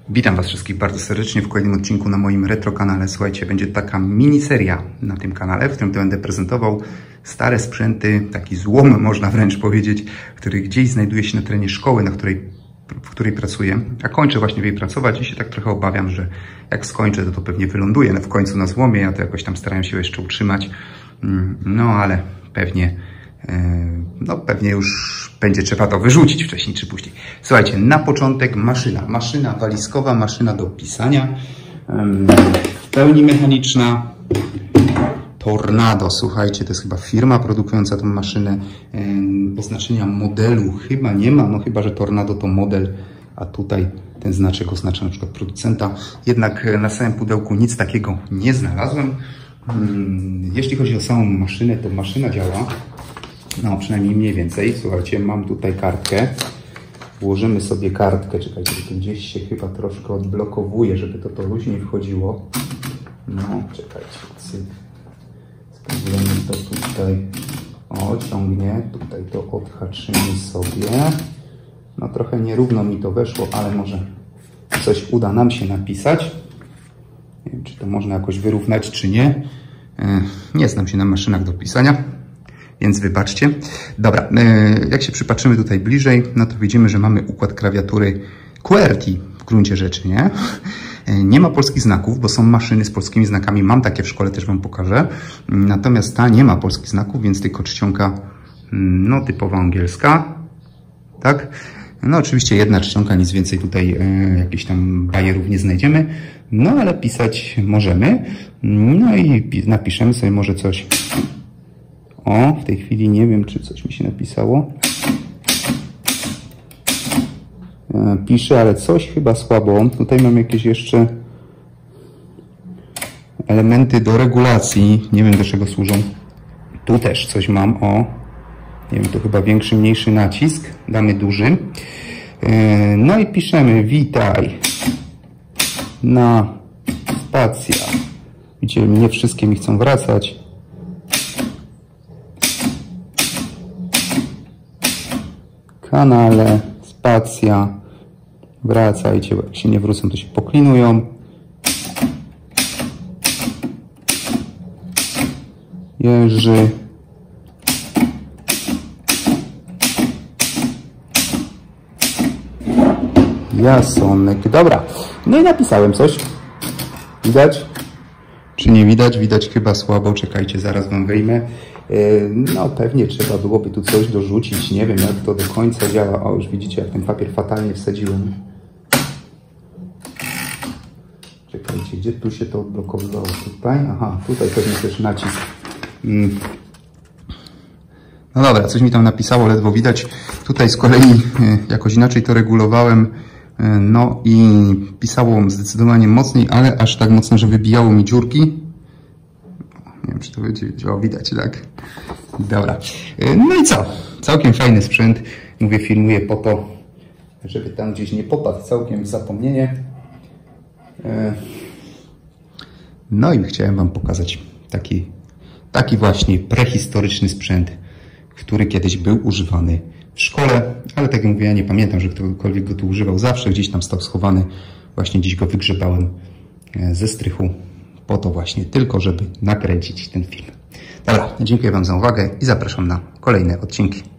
Witam Was wszystkich bardzo serdecznie w kolejnym odcinku na moim retro kanale. Słuchajcie, będzie taka miniseria na tym kanale, w którym to będę prezentował stare sprzęty, taki złom można wręcz powiedzieć, który gdzieś znajduje się na terenie szkoły, w której pracuję. A kończę właśnie w jej pracować i się tak trochę obawiam, że jak skończę, to pewnie wyląduję w końcu na złomie. Ja to jakoś tam starałem się jeszcze utrzymać, no ale pewnie już będzie trzeba to wyrzucić wcześniej czy później. Słuchajcie, na początek maszyna walizkowa, maszyna do pisania, w pełni mechaniczna, Tornado. Słuchajcie, to jest chyba firma produkująca tą maszynę. Oznaczenia modelu chyba nie ma, no chyba że Tornado to model, a tutaj ten znaczek oznacza na przykład producenta. Jednak na samym pudełku nic takiego nie znalazłem. Jeśli chodzi o samą maszynę, to maszyna działa, no przynajmniej mniej więcej. Słuchajcie, mam tutaj kartkę. Włożymy sobie kartkę. Czekajcie, to gdzieś się chyba troszkę odblokowuje, żeby to luźniej wchodziło. No, czekajcie. Spróbujemy to tutaj. O, ciągnie. Tutaj to odhaczymy sobie. No trochę nierówno mi to weszło, ale może coś uda nam się napisać. Nie wiem, czy to można jakoś wyrównać, czy nie. Nie znam się na maszynach do pisania, więc wybaczcie. Dobra, jak się przypatrzymy tutaj bliżej, no to widzimy, że mamy układ klawiatury QWERTY w gruncie rzeczy, nie? Nie ma polskich znaków, bo są maszyny z polskimi znakami. Mam takie w szkole, też Wam pokażę. Natomiast ta nie ma polskich znaków, więc tylko czcionka, no typowo angielska, tak? No oczywiście jedna czcionka, nic więcej tutaj jakichś tam bajerów nie znajdziemy. No ale pisać możemy. No i napiszemy sobie może coś. O, w tej chwili nie wiem, czy coś mi się napisało. Piszę, ale coś chyba słabo. Tutaj mam jakieś jeszcze elementy do regulacji. Nie wiem, do czego służą. Tu też coś mam. O, nie wiem, to chyba większy, mniejszy nacisk. Damy duży. No i piszemy witaj na spacja. Widzicie, nie wszystkie mi chcą wracać. Kanale, spacja. Wracajcie, bo jak się nie wrócą, to się poklinują. Jerzy. Jasonek. Dobra. No i napisałem coś. Widać? Czy nie widać? Widać chyba słabo. Czekajcie, zaraz Wam wyjmę. No pewnie trzeba byłoby tu coś dorzucić. Nie wiem, jak to do końca działa. O, już widzicie, jak ten papier fatalnie wsadziłem. Czekajcie, gdzie tu się to odblokowywało? Tutaj? Aha, tutaj pewnie też nacisk. No dobra, coś mi tam napisało, ledwo widać. Tutaj z kolei jakoś inaczej to regulowałem. No i pisało zdecydowanie mocniej, ale aż tak mocno, że wybijało mi dziurki. Nie wiem, czy to będzie działało, widać, tak? Dobra. No i co? Całkiem fajny sprzęt. Mówię, filmuję po to, żeby tam gdzieś nie popadł całkiem w zapomnienie. No i chciałem Wam pokazać taki właśnie prehistoryczny sprzęt, który kiedyś był używany w szkole, ale tak jak mówię, ja nie pamiętam, że ktokolwiek go tu używał. Zawsze gdzieś tam stał schowany. Właśnie dziś go wygrzebałem ze strychu po to właśnie tylko, żeby nakręcić ten film. Dobra, dziękuję Wam za uwagę i zapraszam na kolejne odcinki.